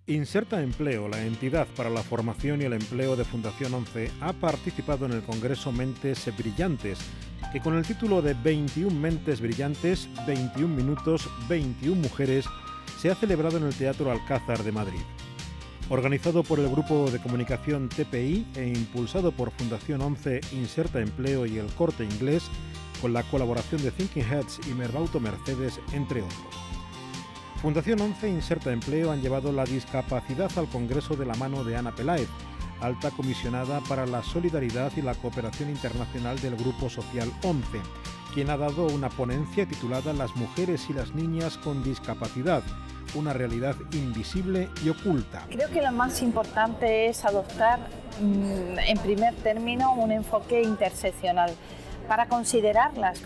Inserta Empleo, la entidad para la formación y el empleo de Fundación 11, ha participado en el Congreso Mentes Brillantes, que con el título de 21 Mentes Brillantes, 21 minutos, 21 mujeres, se ha celebrado en el Teatro Alcázar de Madrid. Organizado por el Grupo de Comunicación TPI e impulsado por Fundación 11, Inserta Empleo y El Corte Inglés, con la colaboración de Thinking Heads y Merbauto Mercedes, entre otros. Fundación 11 e Inserta Empleo han llevado la discapacidad al Congreso de la mano de Ana Peláez, alta comisionada para la solidaridad y la cooperación internacional del Grupo Social 11, quien ha dado una ponencia titulada Las mujeres y las niñas con discapacidad, una realidad invisible y oculta. Creo que lo más importante es adoptar, en primer término, un enfoque interseccional para considerarlas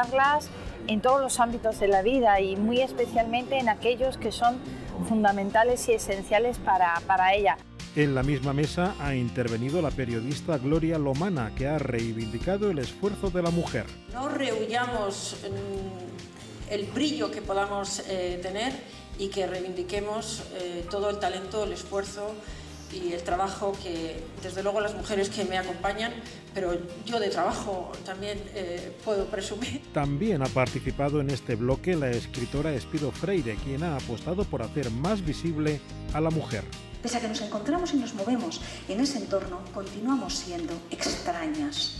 en todos los ámbitos de la vida y muy especialmente en aquellos que son fundamentales y esenciales para ella. En la misma mesa ha intervenido la periodista Gloria Lomana, que ha reivindicado el esfuerzo de la mujer. No rehuyamos el brillo que podamos tener y que reivindiquemos todo el talento, el esfuerzo y el trabajo que, desde luego, las mujeres que me acompañan, pero yo de trabajo también puedo presumir. También ha participado en este bloque la escritora Espido Freire, quien ha apostado por hacer más visible a la mujer. Pese a que nos encontramos y nos movemos en ese entorno, continuamos siendo extrañas,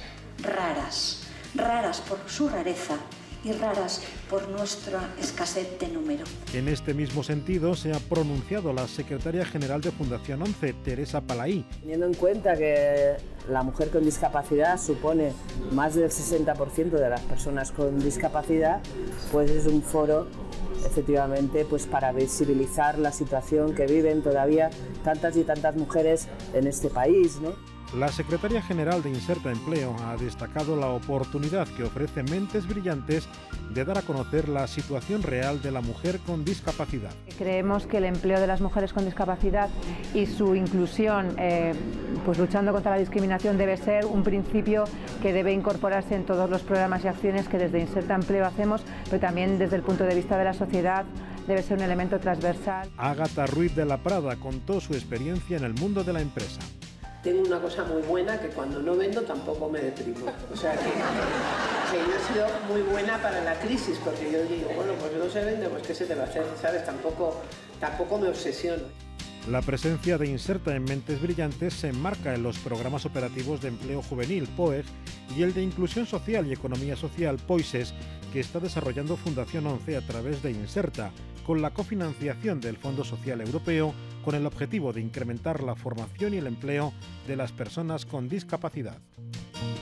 raras por su rareza y raras por nuestra escasez de número. En este mismo sentido se ha pronunciado la secretaria general de Fundación 11, Teresa Palaí. Teniendo en cuenta que la mujer con discapacidad supone más del 60% de las personas con discapacidad, pues es un foro efectivamente pues para visibilizar la situación que viven todavía tantas y tantas mujeres en este país, ¿no? La secretaria general de Inserta Empleo ha destacado la oportunidad que ofrece Mentes Brillantes de dar a conocer la situación real de la mujer con discapacidad. Creemos que el empleo de las mujeres con discapacidad y su inclusión, pues luchando contra la discriminación, debe ser un principio que debe incorporarse en todos los programas y acciones que desde Inserta Empleo hacemos, pero también desde el punto de vista de la sociedad debe ser un elemento transversal. Ágata Ruiz de la Prada contó su experiencia en el mundo de la empresa. Tengo una cosa muy buena, que cuando no vendo tampoco me deprimo. O sea que yo he sido muy buena para la crisis, porque yo digo, bueno, pues no se vende, pues qué se te va a hacer, ¿sabes? Tampoco me obsesiono. La presencia de Inserta en Mentes Brillantes se enmarca en los programas operativos de empleo juvenil, POEG, y el de inclusión social y economía social, POISES, que está desarrollando Fundación 11 a través de Inserta, con la cofinanciación del Fondo Social Europeo, con el objetivo de incrementar la formación y el empleo de las personas con discapacidad.